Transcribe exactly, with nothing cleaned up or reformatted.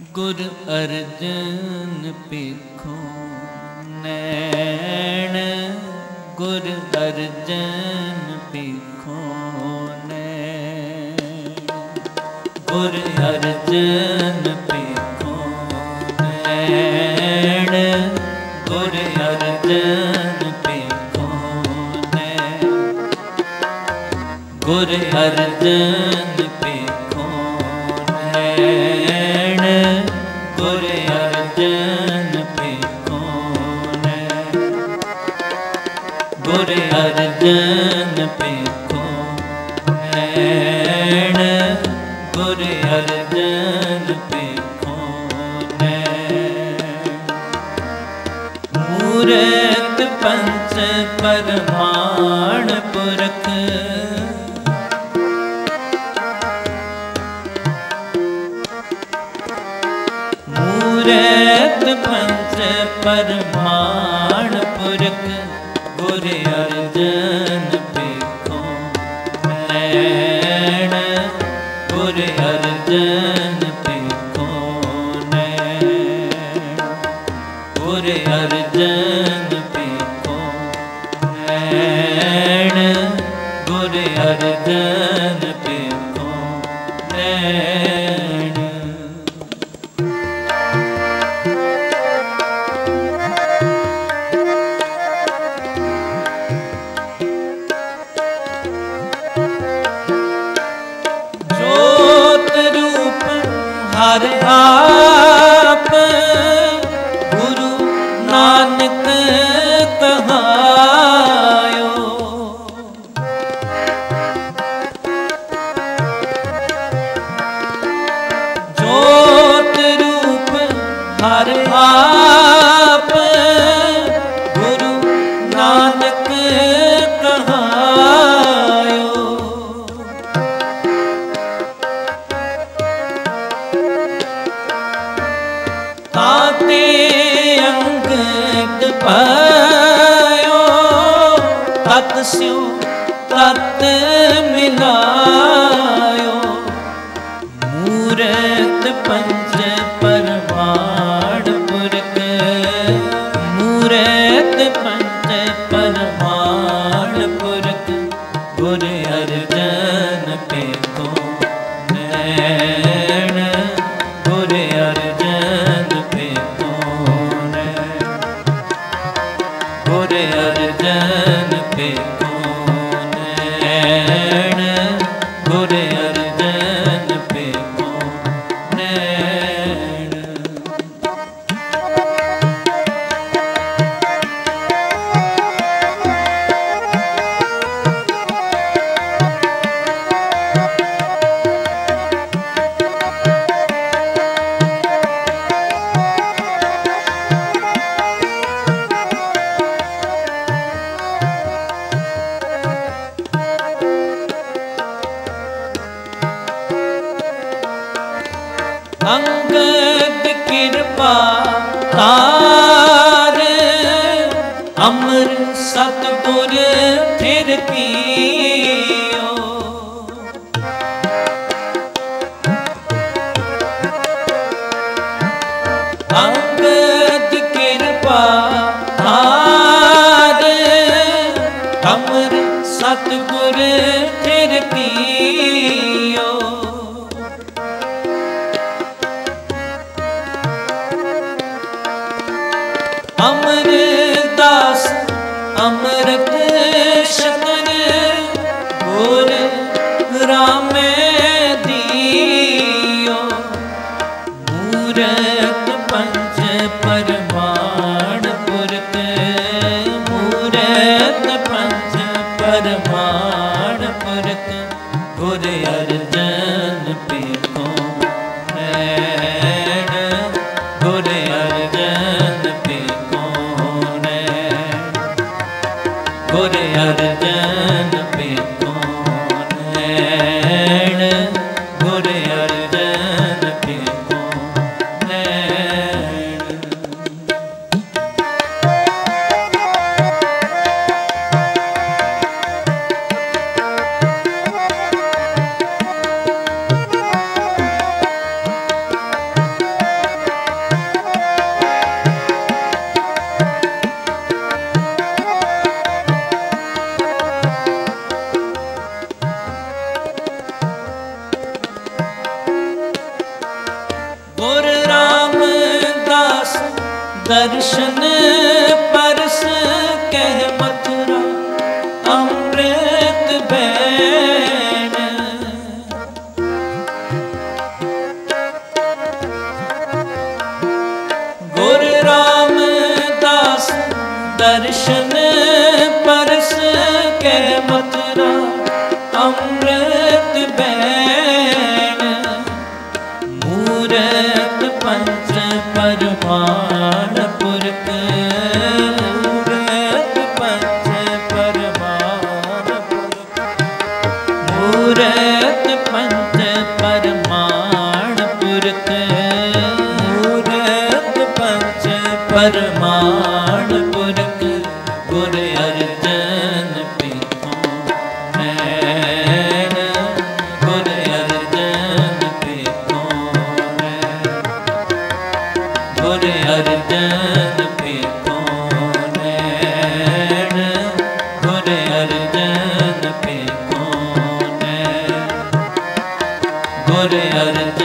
गुर अर्जन पेखो नैन, गुर अर्जन पेखो नैन, गुर अर्जन पेखो नैन, गुर अर्जन पेखो नैन, गुर अर्जन पेखो नैन, गुर अर्जन पेखो नैन, गुर अर्जन पेखो नैन, गुर अर्जन पेखो नैन। मूरत पंच परमाण पुरख, मूरत पंच परमाण पुरख, गुर अर्जन पेखो नैन, गुर अर्जन पेखो नैन, गुर अर्जन पेखो नैन, गुर अर्जन पेखो नैन। हर आप गुरु नानक कहायो, जोत रूप हर आप गुरु नानक कहायो। ताते अंगद पायो, तत स्यो तत मिलायो। मूरत पंच परमाण पुरख, मूरत पंच परमाण पुरख, गुर अर्जन पेखो नैन, गुर अर्जन पेखो नैन, गुर अर्जन पेखो नैन, गुर अर्जन पेखो नैन। अंगद कृपा तार, अमर सतगुर थिर कियो। अंगद कृपा तार, अमर सतगुर थिर कियो। अमरदास अमृत शतन, गुर रामे दियो। मूरत पंच पर गुर रामदास दर्शन परस कह मथुरा अमृत बैन। गुर रामदास दर्शन परस कह मथुरा अमृत बैन। मूरत पंच परमाण पुरख, मूरत पंच परमाण पुरख, मूरत पंच परमाण पुरख, मूरत पंच परमाण पुरख। गुर अर्जन पीठों नैन, गुर अर्जन पीठों नैन, गुर अर्जन पीठों नैन, गुर अर्जन पीठों नैन, गुर अर्जन